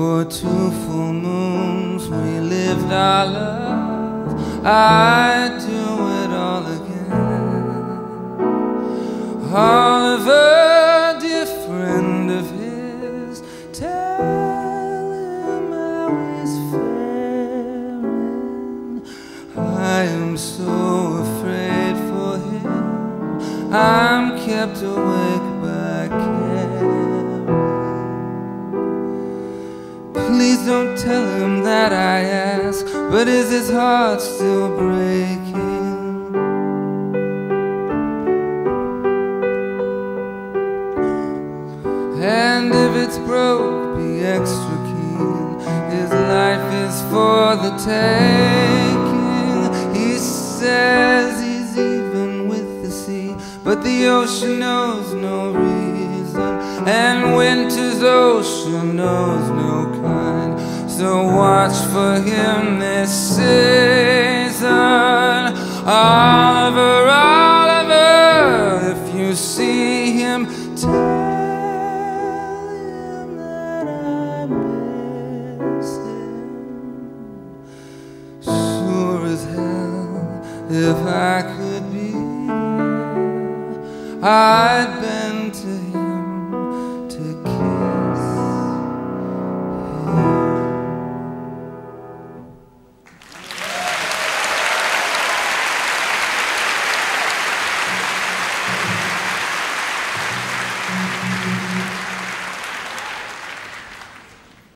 For 2 full moons we lived our love. I'd do it all again. Oliver, dear friend of his, tell him how he's faring. I am so afraid for him, I'm kept awake by caring. Please don't tell him that I ask, but is his heart still breaking? And if it's broke, be extra keen. His life is for the taking. He says he's even with the sea, but the ocean knows no reason, and winter's ocean knows no kind. So watch for him this season. Oliver, Oliver, if you see him, tell him that I miss him. Sure as hell, if I could be there,